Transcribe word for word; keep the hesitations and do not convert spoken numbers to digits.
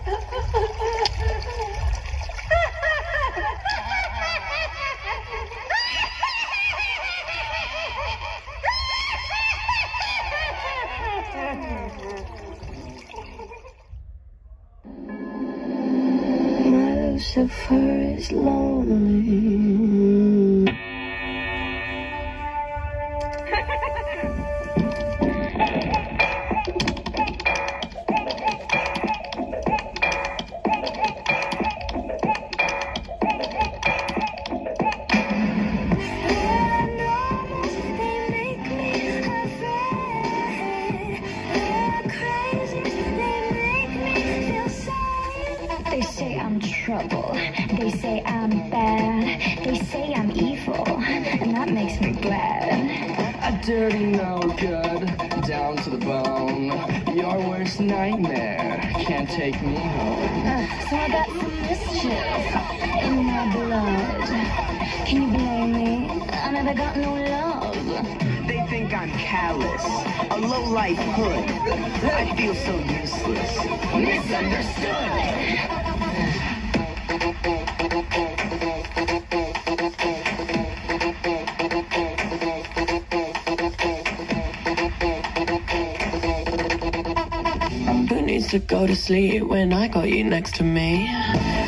Lucifer is lonely. They say I'm trouble, they say I'm bad, they say I'm evil, and that makes me glad. A dirty no good, down to the bone, your worst nightmare, can't take me home. Uh, so I got some mischief in my blood. Can you blame me? I never got no love. They think I'm callous, a low-life hood. I feel so useless, misunderstood. Who needs to go to sleep when I got you next to me?